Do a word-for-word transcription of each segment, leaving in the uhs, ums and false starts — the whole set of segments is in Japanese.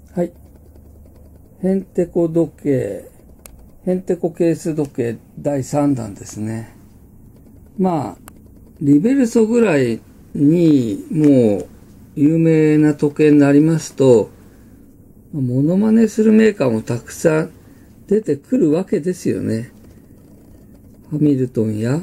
はい。ヘンテコ時計、ヘンテコケース時計だいさんだんですね。まあ、リベルソぐらいにもう有名な時計になりますと、モノマネするメーカーもたくさん出てくるわけですよね。ハミルトンや、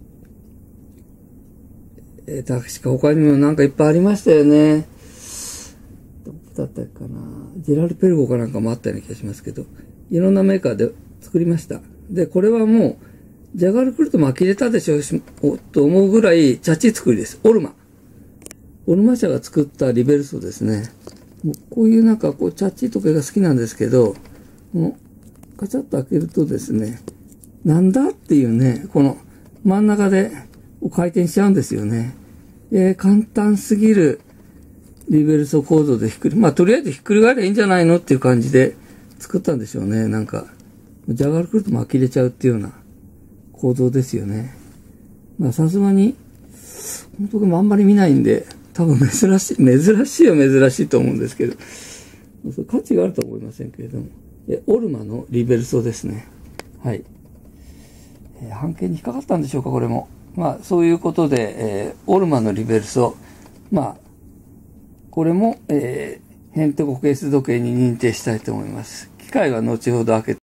えー、確か他にもなんかいっぱいありましたよね。どこだったかな。ジェラルペルゴかなんかもあったような気がしますけど、いろんなメーカーで作りました。で、これはもう、ジャガール来ると呆れたでしょうと思うぐらい、チャチ作りです。オルマ。オルマ社が作ったリベルソですね。もうこういうなんかこう、チャチ時計が好きなんですけど、もうカチャッと開けるとですね、なんだっていうね、この真ん中で回転しちゃうんですよね。えー、簡単すぎるリベルソ構造でひっくり、まあとりあえずひっくり返ればいいんじゃないのっていう感じで作ったんでしょうね。なんか、ジャガール来ると呆れちゃうっていうような構造ですよね。まあさすがに、本当にあんまり見ないんで、多分珍しい、珍しいは珍しいと思うんですけど、価値があるとは思いませんけれども、オルマのリベルソですね。はい。えー、半径に引っかかったんでしょうか、これも。まあ、そういうことで、えー、オルマのリベルソ、まあ、これも、えー、ヘンテコケース時計に認定したいと思います。機械は後ほど開けて